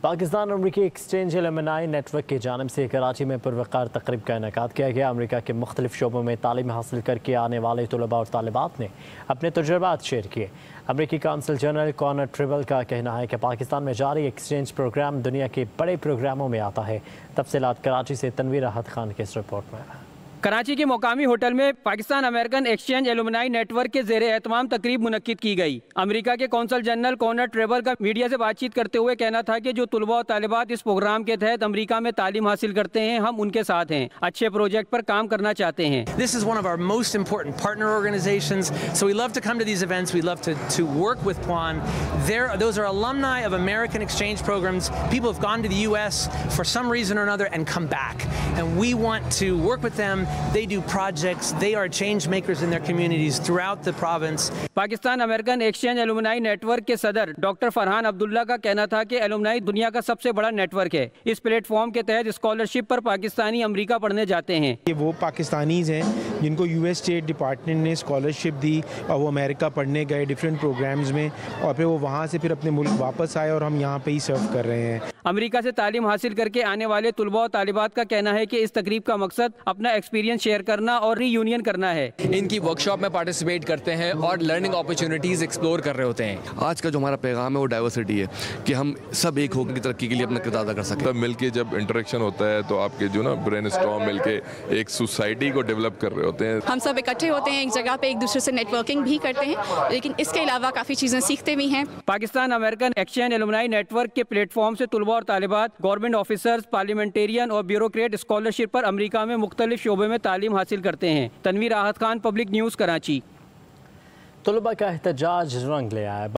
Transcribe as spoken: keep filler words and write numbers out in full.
پاکستان امریکی exchange alumni net work کی جانب سے کراچی میں پروقار تقریب کا انعقاد کیا گیا۔ امریکہ کے مختلف شعبوں میں تعلیم حاصل کر کے آنے والے طلباء اور طالبات نے اپنے تجربات شیئر کیے۔ امریکی کونسل جنرل کونر ٹریول کا کہنا ہے کہ پاکستان میں جاری ایکسچینج پروگرام دنیا کے بڑے پروگراموں میں آتا ہے۔ تفصیلات کراچی سے تنویر راحت خان کی اس رپورٹ میں۔ کراچی کے مقامی ہوٹل میں Pakistan American exchange alumni network کے زیر اہتمام تقریب منعقد کی گئی۔ امریکہ کے کونسل جنرل کونر ٹریول کا میڈیا سے بات چیت کرتے ہوئے کہنا تھا کہ جو طلباء و طالبات اس پروگرام کے تحت امریکہ میں تعلیم حاصل کرتے ہیں، ہم ان کے ساتھ ہیں، اچھے پروجیکٹ پر کام کرنا چاہتے ہیں۔ This is one of our most important partner organizations, so we love to come to these events. We love to to work with P W A N. There, those are alumni of American exchange programs. People have gone to the U S for some reason or another and come back, and we want to work with them. They do projects. They are change makers in their communities throughout the province. Pakistan American exchange alumni network کے صدر doctor Farhan عبداللہ کا کہنا تھا کہ الومنائی دنیا کا سب سے بڑا نیٹ ورک ہے۔ اس پلیٹ فارم کے تحت اسکالرشپ پر پاکستانی امریکہ پڑھنے جاتے ہیں۔ یہ وہ پاکستانیز ہیں جن کو یو ایس اسٹیٹ ڈپارٹمنٹ نے اسکالرشپ دی اور وہ امریکہ پڑھنے گئے ڈفرینٹ پروگرامز میں، اور پھر وہ وہاں سے پھر اپنے ملک واپس آئے اور ہم یہاں پہ ہی سرو کر رہے ہیں۔ امریکہ سے تعلیم حاصل کر کے آنے والے طلباء و طالبات کا کہنا ہے کہ اس تقریب کا مقصد اپنا ایکسپیرینس شیئر کرنا اور ری یونین کرنا ہے۔ ان کی ورکشاپ میں پارٹیسپیٹ کرتے ہیں اور لرننگ اپرچونٹیز ایکسپلور کر رہے ہوتے ہیں۔ آج کا جو ہمارا پیغام ہے وہ ڈائیورسٹی ہے کہ ہم سب ایک ہو کے ترقی کے لیے اپنا کردار ادا کر سکیں۔ تب مل کے جب انٹریکشن ہوتا ہے تو آپ کے جو نا برین اسٹارم مل کے ایک سوسائٹی کو ڈیولپ کر رہے ہوتے ہیں۔ ہم سب اکٹھے ہوتے ہیں ایک جگہ پہ، ایک دوسرے سے نیٹ ورکنگ بھی کرتے ہیں، لیکن اس کے علاوہ کافی چیزیں سیکھتے بھی ہیں۔ Pakistan American exchange alumni network کے پلیٹ فارم سے طلباء اور طالبات، گورنمنٹ آفیسرز، پارلیمنٹیرین اور بیوروکریٹ اسکالرشپ پر امریکہ میں مختلف شعبے میں تعلیم حاصل کرتے ہیں۔ Tanveer Rahat Khan, public news, Karachi. طلباء کا احتجاج رنگ لے آیا۔